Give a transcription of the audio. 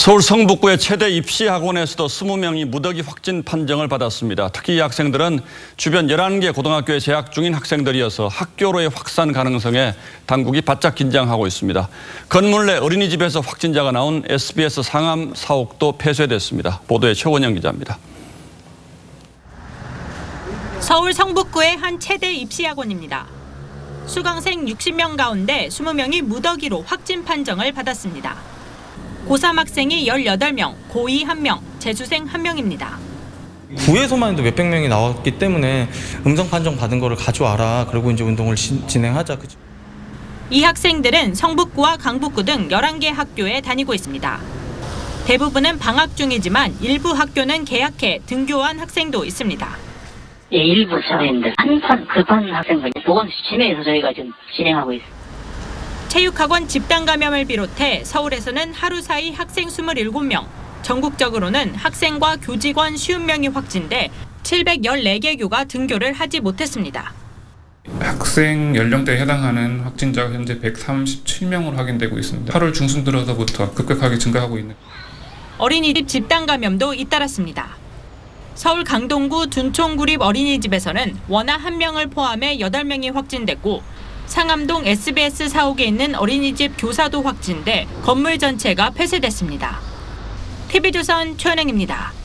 서울 성북구의 최대 입시학원에서도 20명이 무더기 확진 판정을 받았습니다. 특히 이 학생들은 주변 11개 고등학교에 재학 중인 학생들이어서 학교로의 확산 가능성에 당국이 바짝 긴장하고 있습니다. 건물 내 어린이집에서 확진자가 나온 SBS 상암 사옥도 폐쇄됐습니다. 보도에 최원영 기자입니다. 서울 성북구의 한 최대 입시학원입니다. 수강생 60명 가운데 20명이 무더기로 확진 판정을 받았습니다. 고3 학생이 18명, 고2 1명, 재수생 1명입니다. 구에서만 해도 몇백 명이 나왔기 때문에 음성 판정 받은 거를 가져와라. 그리고 이제 운동을 진행하자. 이 학생들은 성북구와 강북구 등 11개 학교에 다니고 있습니다. 대부분은 방학 중이지만 일부 학교는 개학해 등교한 학생도 있습니다. 일부 선생님들 한판 급한 학생들 보건지침에서 저희가 지금 진행하고 있습니다. 체육학원 집단 감염을 비롯해 서울에서는 하루 사이 학생 27명, 전국적으로는 학생과 교직원 50명이 확진돼 714개 교가 등교를 하지 못했습니다. 학생 연령대에 해당하는 확진자가 현재 137명으로 확인되고 있습니다. 8월 중순 들어서부터 급격하게 증가하고 있는. 어린이집 집단 감염도 잇따랐습니다. 서울 강동구 둔촌구립 어린이집에서는 원아 1명을 포함해 8명이 확진됐고 상암동 SBS 사옥에 있는 어린이집 교사도 확진돼 건물 전체가 폐쇄됐습니다. TV조선 최은행입니다.